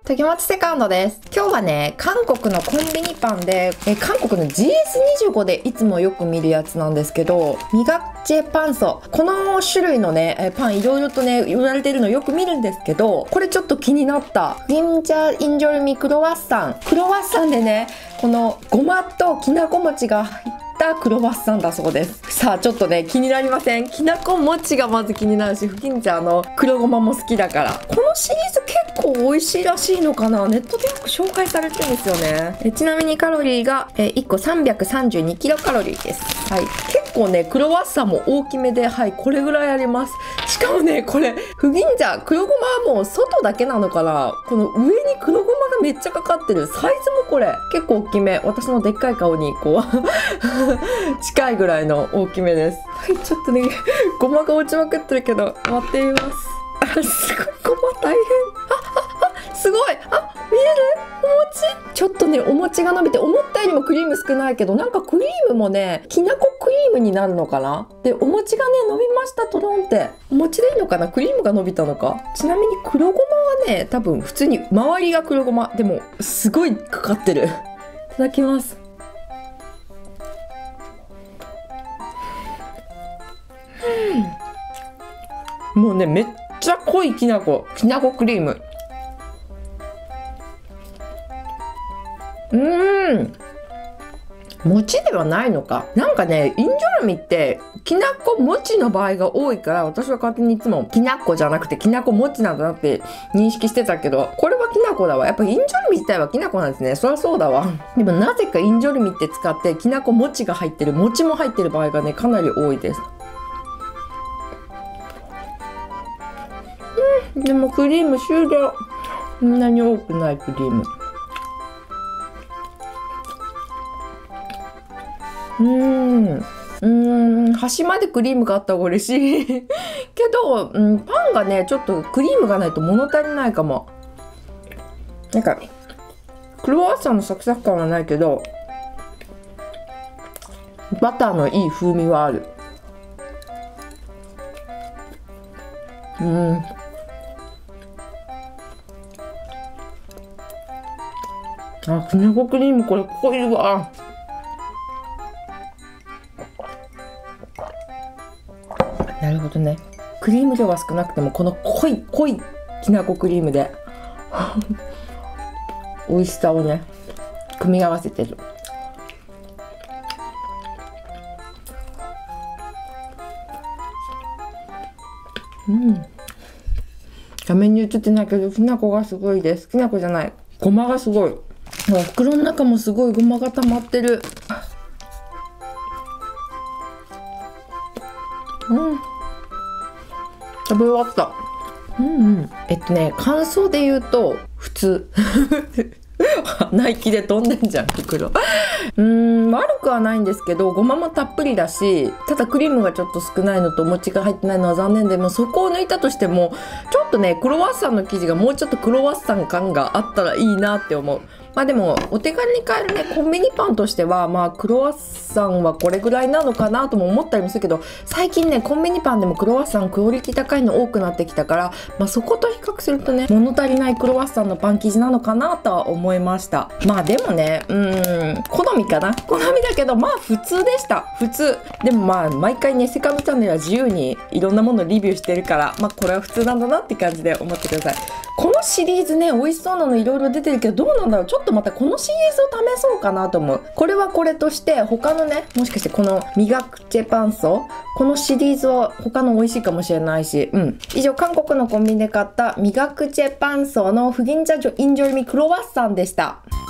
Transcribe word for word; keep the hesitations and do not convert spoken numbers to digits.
時持ちセカンドです。今日はね、韓国のコンビニパンで、え韓国の ジーエスにじゅうご でいつもよく見るやつなんですけど、ミガクチェパンソ。この種類のね、えパンいろいろとね、言われてるのよく見るんですけど、これちょっと気になった。ギンジャインジョルミクロワッサン。クロワッサンでね、このごまときなこ餅が入ってクロワッサンだそうです。さあちょっとね気になりません？きなこ餅がまず気になるし、フキンチャーの黒ごまも好きだから、このシリーズ結構美味しいらしいのかな。ネットでよく紹介されてるんですよね。えちなみにカロリーがえいっこさんびゃくさんじゅうにキロカロリーです。はい、結構ねクロワッサンも大きめで、はい、これぐらいあります。しかもねこれフギンジャー黒ごまはもう外だけなのかな。この上に黒ごまがめっちゃかかってる。サイズもこれ結構大きめ。私のでっかい顔にこう近いぐらいの大きめです。はい、ちょっとねごまが落ちまくってるけど割ってみます。あ、すごいごま大変。あああすごい。あ、見える？お餅ちょっとねお餅が伸びて、思ったよりもクリーム少ないけど、なんかクリームもねきなこクリームになるのかな。でお餅がね伸びました。トロンって。お餅でいいのかな、クリームが伸びたのか。ちなみに黒ごまはね多分普通に周りが黒ごまでもすごいかかってる。いただきます。もうねめっちゃ濃いきなこきなこクリーム。うーん、餅ではないのか。なんかねインジョルミってきなこ餅の場合が多いから、私は勝手にいつもきなこじゃなくてきなこ餅なんだなって認識してたけど、これはきなこだわ。やっぱインジョルミ自体はきなこなんですね。そりゃそうだわ。でもなぜかインジョルミって使ってきなこ餅が入ってる、餅も入ってる場合がねかなり多いです。うん、でもクリーム終了。そんなに多くないクリーム。うーん、うーん、端までクリームがあった方が嬉しいけど、うん、パンがねちょっとクリームがないと物足りないかも。なんかクロワッサンのサクサク感はないけど、バターのいい風味はある。うん、あ、きなこクリームこれ濃いわ。なるほどね。クリーム量は少なくてもこの濃い濃いきなこクリームで美味しさをね組み合わせてる。うん。画面に映ってないけどきなこがすごいです。きなこじゃない、ごまがすごい。もう袋の中もすごいごまが溜まってる。うん。食べ終わった。うんうん。えっとね、感想で言うと普通。鼻息で飛んでんじゃん袋。うーん、悪くはないんですけど、ごまもたっぷりだし、ただクリームがちょっと少ないのとお餅が入ってないのは残念で、もそこを抜いたとしてもちょっとねクロワッサンの生地がもうちょっとクロワッサン感があったらいいなって思う。まあでもお手軽に買えるねコンビニパンとしては、まあクロワッサンはこれぐらいなのかなとも思ったりもするけど、最近ねコンビニパンでもクロワッサンクオリティ高いの多くなってきたから、まあそこと比較するとね物足りないクロワッサンのパン生地なのかなとは思いました。まあでもね、うーん、好みかな、好みだけどまあ普通でした。普通でもまあ毎回ねセカンドチャンネルは自由にいろんなものリビューしてるから、まあこれは普通なんだなって感じで思ってください。このシリーズね美味しそうなのいろいろ出てるけど、どうなんだろう。ちょっとまたこのシリーズを試そうかなと思う。これはこれとして他のね、もしかしてこのミガクチェパンソ、このシリーズは他の美味しいかもしれないし。うん。以上、韓国のコンビニで買ったミガクチェパンソのフギンジャインジョルミクロワッサンでした。